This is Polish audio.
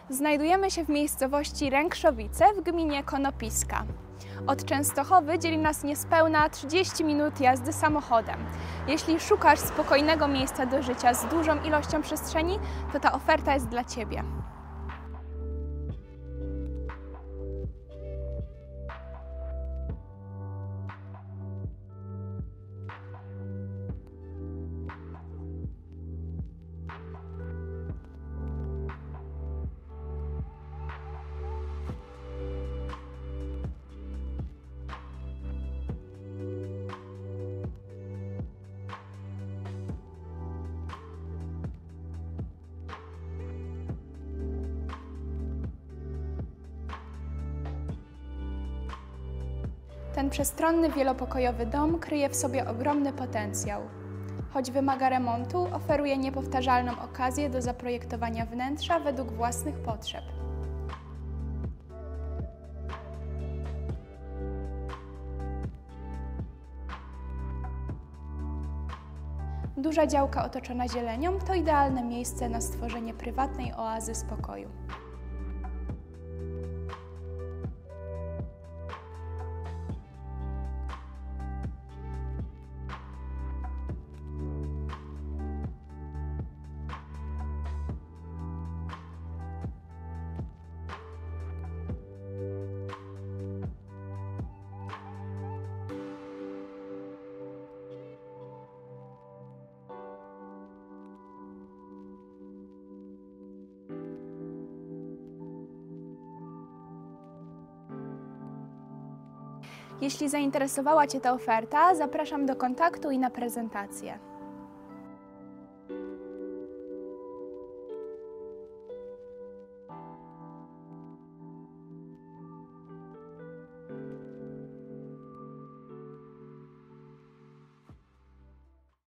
Znajdujemy się w miejscowości Rększowice w gminie Konopiska. Od Częstochowy dzieli nas niespełna 30 minut jazdy samochodem. Jeśli szukasz spokojnego miejsca do życia z dużą ilością przestrzeni, to ta oferta jest dla Ciebie. Ten przestronny, wielopokojowy dom kryje w sobie ogromny potencjał. Choć wymaga remontu, oferuje niepowtarzalną okazję do zaprojektowania wnętrza według własnych potrzeb. Duża działka otoczona zielenią to idealne miejsce na stworzenie prywatnej oazy spokoju. Jeśli zainteresowała Cię ta oferta, zapraszam do kontaktu i na prezentację.